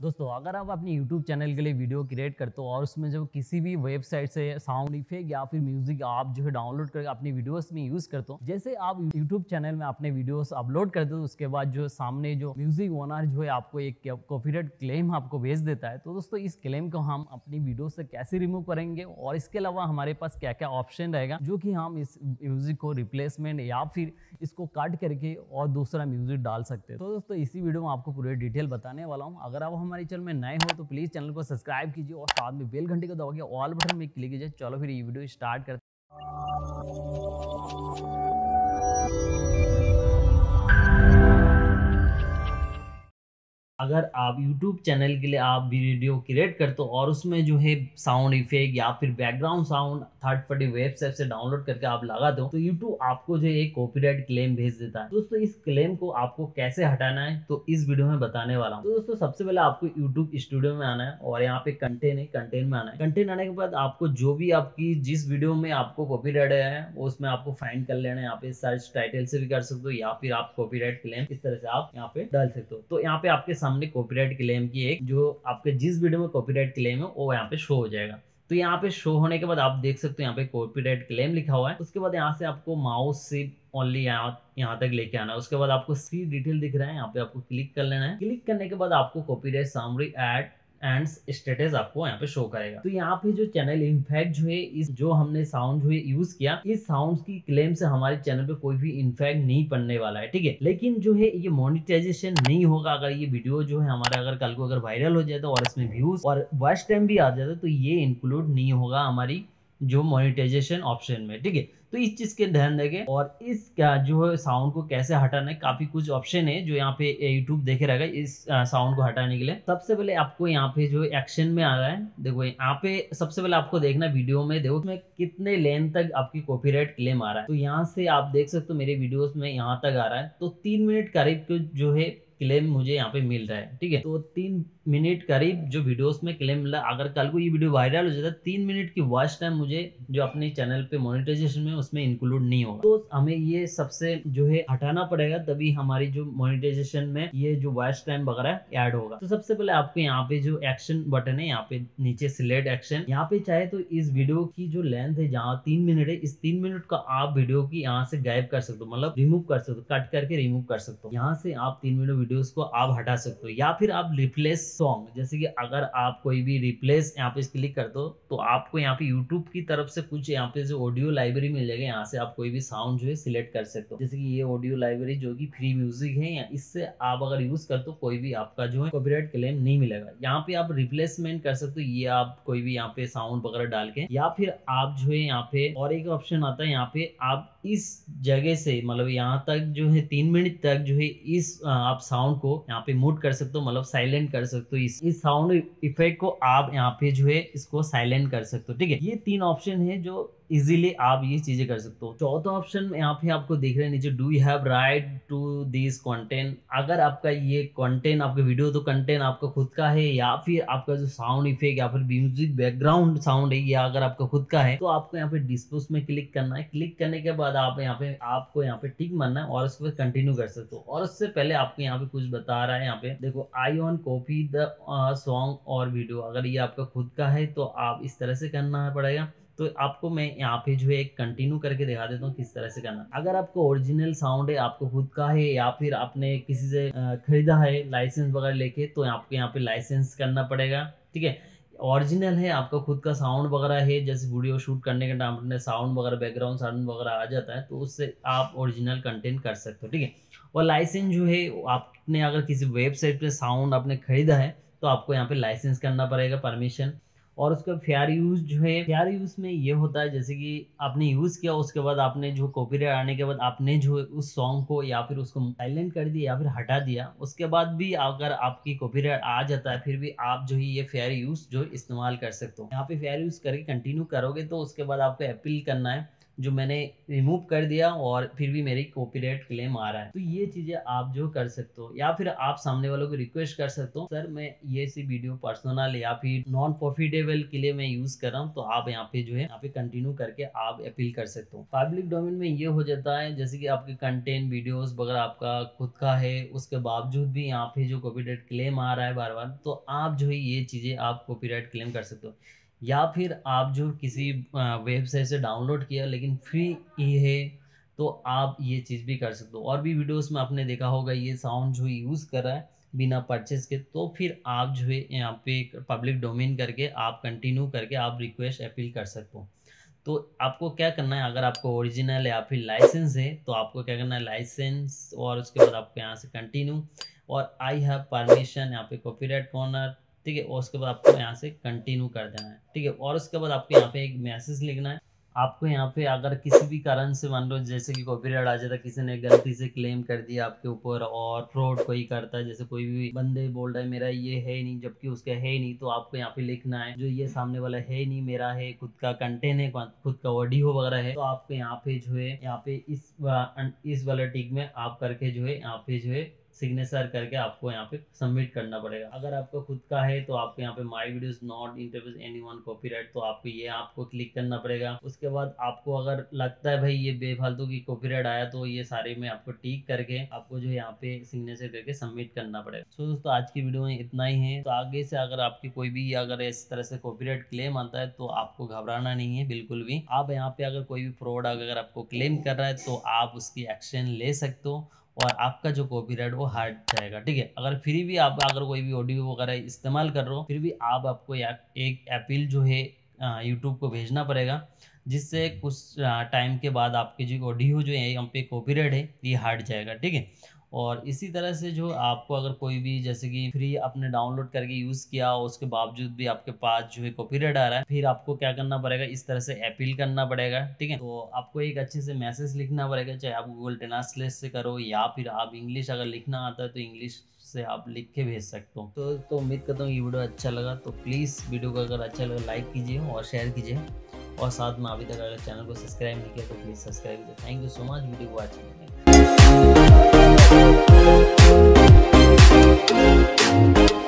दोस्तों अगर आप अपनी YouTube चैनल के लिए वीडियो क्रिएट करते हो और उसमें जो किसी भी वेबसाइट से साउंड इफेक्ट या फिर म्यूजिक आप जो है डाउनलोड करके अपनी वीडियोस में यूज करते हो, जैसे आप YouTube चैनल में अपने वीडियोस अपलोड करते हो उसके बाद जो सामने जो म्यूजिक ओनर जो है आपको एक कॉपीराइट क्लेम आपको भेज देता है। तो दोस्तों इस क्लेम को हम अपनी वीडियो से कैसे रिमूव करेंगे और इसके अलावा हमारे पास क्या क्या ऑप्शन रहेगा जो कि हम इस म्यूजिक को रिप्लेसमेंट या फिर इसको कट करके और दूसरा म्यूजिक डाल सकते हैं। तो दोस्तों इसी वीडियो में आपको पूरे डिटेल बताने वाला हूँ। अगर आप हमारे चैनल में नए हो तो प्लीज चैनल को सब्सक्राइब कीजिए और साथ में बेल घंटी को दबा के ऑल बटन में क्लिक कीजिए। चलो फिर ये वीडियो स्टार्ट करते हैं। अगर आप YouTube चैनल के लिए आप वीडियो क्रिएट करते हो और उसमें जो है साउंड इफेक्ट या फिर background sound third party website से डाउनलोड करके आप लगा दो तो YouTube आपको जो है कॉपीराइट क्लेम भेज देता है। दोस्तों इस क्लेम को आपको कैसे हटाना है तो इस वीडियो में बताने वाला हूँ। तो दोस्तों सबसे पहले आपको YouTube स्टूडियो में आना है और यहाँ पे कंटेंट है, कंटेंट में आना है। कंटेंट आने के बाद आपको जो भी आपकी जिस वीडियो में आपको कॉपीराइट है वो उसमें आपको फाइंड कर लेना है। यहाँ पे सर्च टाइटल से भी कर सकते हो या फिर आप कॉपीराइट क्लेम इस तरह से आप यहाँ पे डाल सकते हो। तो यहाँ पे आपके सामने कॉपीराइट क्लेम की एक जो आपके जिस वीडियो में कॉपीराइट क्लेम है वो यहाँ पे शो हो जाएगा। तो यहाँ पे शो होने के बाद आप देख सकते हो यहाँ पे कॉपीराइट क्लेम लिखा हुआ है। उसके बाद यहाँ से आपको माउस से ओनली यहाँ तक लेके आना है। उसके बाद आपको सी डिटेल दिख रहा है, यहाँ पे आपको क्लिक कर लेना है। क्लिक करने के बाद आपको copyright summary ad and status आपको यहाँ पे शो करेगा। तो यहाँ पे जो चैनल इनफैक्ट जो है इस जो हमने साउंड जो है यूज किया इस साउंड की क्लेम से हमारे चैनल पे कोई भी इनफैक्ट नहीं पड़ने वाला है, ठीक है। लेकिन जो है ये मोनेटाइजेशन नहीं होगा अगर ये वीडियो जो है हमारा अगर कल को अगर वायरल हो जाए तो और इसमें व्यूज और वॉच टाइम भी आ जाता तो ये इंक्लूड नहीं होगा हमारी जो मोनेटाइजेशन ऑप्शन में, ठीक है। तो इस चीज के ध्यान देंगे और इस क्या जो है साउंड को कैसे हटाना है काफी कुछ ऑप्शन है जो यहाँ पे YouTube देखे रहेगा इस साउंड को हटाने के लिए। सबसे पहले आपको यहाँ पे जो एक्शन में आ रहा है, देखो यहाँ पे सबसे पहले आपको देखना वीडियो में, देखो उसमें कितने लेंथ तक आपकी कॉपीराइट क्लेम आ रहा है। तो यहाँ से आप देख सकते हो मेरे वीडियोस में यहाँ तक आ रहा है। तो 3 मिनट करीब जो है क्लेम मुझे यहाँ पे मिल रहा है, ठीक है। तो 3 मिनट करीब जो वीडियोस में क्लेम मिला। अगर कल को ये वीडियो वायरल हो जाता है 3 मिनट की वॉच टाइम मुझे जो अपने चैनल पे मोनेटाइजेशन में उसमें इंक्लूड नहीं होगा। तो हमें ये सबसे जो है हटाना पड़ेगा तभी हमारी जो मोनेटाइजेशन में ये जो वॉच टाइम वगैरह ऐड होगा। तो सबसे पहले आपको यहाँ पे जो एक्शन बटन है यहाँ पे नीचे सिलेक्ट एक्शन, यहाँ पे चाहे तो इस वीडियो की जो लेंथ है जहाँ 3 मिनट है इस 3 मिनट का आप वीडियो की यहाँ से गायब कर सकते हो, मतलब रिमूव कर सकते हो, कट करके रिमूव कर सकते हो। यहाँ से आप 3 मिनट वीडियोस को आप हटा सकते हो या फिर आप रिप्लेस सॉन्ग, जैसे कि अगर आप कोई भी रिप्लेस यहाँ पे क्लिक कर दो तो आपको यहाँ पे यूट्यूब की तरफ से कुछ यहाँ पे जो ऑडियो लाइब्रेरी मिल जाएगा। यहाँ से आप कोई भी साउंड जो है सिलेक्ट कर सकते हो, जैसे कि ये ऑडियो लाइब्रेरी जो कि फ्री म्यूजिक है या इससे आप अगर यूज करते हो कोई भी आपका जो है कॉपीराइट क्लेम नहीं मिलेगा। यहाँ पे आप रिप्लेसमेंट कर सकते हो, ये आप कोई भी यहाँ पे साउंड वगैरह डाल के, या फिर आप जो है यहाँ पे और एक ऑप्शन आता है यहाँ पे आप इस जगह से मतलब यहाँ तक जो है 3 मिनट तक जो है इस आप साउंड को यहाँ पे म्यूट कर सकते हो, मतलब साइलेंट कर सकते हो। इस साउंड इफेक्ट को आप यहाँ पे जो है इसको साइलेंट कर सकते हो, ठीक है। ये 3 ऑप्शन है जो इजीली आप ये चीजें कर सकते हो। चौथा ऑप्शन यहाँ पे आपको देख रहे हैं नीचे, do you have right to this content. अगर आपका ये कंटेंट आपका वीडियो तो कंटेंट आपका खुद का है या फिर आपका जो साउंड इफेक्ट या फिर म्यूजिक बैकग्राउंड साउंड है या अगर आपका खुद का है तो आपको यहाँ पे डिस्पोज में क्लिक करना है। क्लिक करने के बाद आप यहाँ पे आपको यहाँ पे टिक मारना है और उसके बाद कंटिन्यू कर सकते हो। और उससे पहले आपको यहाँ पे कुछ बता रहा है, यहाँ पे देखो I own copy the song और वीडियो। अगर ये आपका खुद का है तो आप इस तरह से करना पड़ेगा। तो आपको मैं यहाँ पे जो है एक कंटिन्यू करके दिखा देता हूँ किस तरह से करना। अगर आपको ओरिजिनल साउंड है आपको खुद का है या फिर आपने किसी से खरीदा है लाइसेंस वगैरह लेके तो आपको यहाँ पे लाइसेंस करना पड़ेगा, ठीक है। ओरिजिनल है आपका खुद का साउंड वगैरह है, जैसे वीडियो शूट करने के टाइम अपने साउंड वगैरह बैकग्राउंड साउंड वगैरह आ जाता है तो उससे आप ओरिजिनल कंटेंट कर सकते हो, ठीक है। और लाइसेंस जो है आपने अगर किसी वेबसाइट पे साउंड आपने खरीदा है तो आपको यहाँ पे लाइसेंस करना पड़ेगा, परमिशन। और उसका फेयर यूज जो है, फेयर यूज में ये होता है जैसे कि आपने यूज किया उसके बाद आपने जो कॉपीराइट आने के बाद आपने जो उस सॉन्ग को या फिर उसको साइलेंट कर दिया या फिर हटा दिया, उसके बाद भी अगर आपकी कॉपीराइट आ जाता है फिर भी आप जो है ये फेयर यूज जो इस्तेमाल कर सकते हो। यहाँ पे फेयर यूज करके कंटिन्यू करोगे तो उसके बाद आपको अपील करना है। जो मैंने रिमूव कर दिया और फिर भी मेरी कॉपीराइट क्लेम आ रहा है। तो ये चीजें आप जो कर सकते हो, या फिर आप सामने वालों को रिक्वेस्ट कर सकते हो, सर मैं ये सी वीडियो पर्सनल या फिर नॉन प्रॉफिटेबल के लिए मैं यूज कर रहा हूँ, तो आप यहाँ पे जो है यहाँ पे कंटिन्यू करके आप अपील कर सकते हो। पब्लिक डोमेन में ये हो जाता है जैसे कि आपके कंटेंट वीडियोस वगैरह आपका खुद का है, उसके बावजूद भी यहाँ पे जो कॉपीराइट क्लेम आ रहा है बार बार, तो आप जो है ये चीजें आप कॉपीराइट क्लेम कर सकते हो। या फिर आप जो किसी वेबसाइट से डाउनलोड किया लेकिन फ्री ये है, तो आप ये चीज़ भी कर सकते हो। और भी वीडियोस में आपने देखा होगा ये साउंड जो यूज़ कर रहा है बिना परचेस के, तो फिर आप जो है यहाँ पे पब्लिक डोमेन करके आप कंटिन्यू करके आप रिक्वेस्ट अपील कर सकते हो। तो आपको क्या करना है, अगर आपको ओरिजिनल या फिर लाइसेंस है तो आपको क्या करना है, लाइसेंस, और उसके बाद आपको यहाँ से कंटिन्यू और आई हैव परमिशन, यहाँ पे कॉपीराइट कॉर्नर, ठीक है। और उसके बाद आपको यहाँ से कंटिन्यू कर देना है, ठीक है। और उसके बाद आपको यहाँ पे एक मैसेज लिखना है। आपको यहाँ पे अगर किसी भी कारण से मान लो जैसे कि कॉपीराइट आ जाता है, किसी ने गलती से क्लेम कर दिया आपके ऊपर और फ्रॉड कोई करता है, जैसे कोई भी बंदे बोल रहा है मेरा ये है ही नहीं जबकि उसका है ही नहीं, तो आपको यहाँ पे लिखना है जो ये सामने वाला है ही नहीं, मेरा है, खुद का कंटेंट है, खुद का ऑडियो वगैरह है, तो आपको यहाँ पे जो है यहाँ पे इस वाला टिक में आप करके जो है यहाँ पे जो है सिग्नेचर करके आपको यहाँ पे सबमिट करना पड़ेगा। अगर आपका खुद का है तो आपको यहाँ पे my videos not interviews anyone copyright, तो आपको ये आपको क्लिक करना पड़ेगा। उसके बाद आपको अगर लगता है भाई ये बेफालतू की कॉपीराइट आया, तो ये सारे में आपको टिक करके आपको जो यहाँ पे सिग्नेचर करके सबमिट करना पड़ेगा। सो दोस्तों आज की वीडियो में इतना ही है। तो आगे से अगर आपकी कोई भी अगर इस तरह से कॉपीराइट क्लेम आता है तो आपको घबराना नहीं है बिल्कुल भी। आप यहाँ पे अगर कोई भी फ्रॉड अगर आपको क्लेम कर रहा है तो आप उसकी एक्शन ले सकते हो और आपका जो कॉपीराइट वो हट जाएगा, ठीक है। अगर फिर भी आप अगर कोई भी ऑडियो वगैरह इस्तेमाल कर रहे हो, फिर भी आपको एक अपील जो है यूट्यूब को भेजना पड़ेगा, जिससे कुछ टाइम के बाद आपके जो ऑडियो जो है यहाँ पे कॉपीराइट है ये हट जाएगा, ठीक है। और इसी तरह से जो आपको अगर कोई भी जैसे कि फ्री आपने डाउनलोड करके यूज़ किया और उसके बावजूद भी आपके पास जो है कॉपीराइट आ रहा है, फिर आपको क्या करना पड़ेगा, इस तरह से अपील करना पड़ेगा, ठीक है। तो आपको एक अच्छे से मैसेज लिखना पड़ेगा, चाहे आप गूगल ट्रांसलेट से करो या फिर आप इंग्लिश अगर लिखना आता है तो इंग्लिश से आप लिख के भेज सकते हो। तो उम्मीद करता हूँ ये वीडियो अच्छा लगा, तो प्लीज़ वीडियो को अगर अच्छा लगा लाइक कीजिए और शेयर कीजिए, और साथ में अभी तक अगर चैनल को सब्सक्राइब नहीं किया तो प्लीज़ सब्सक्राइब कीजिए। Thank you so much video watching.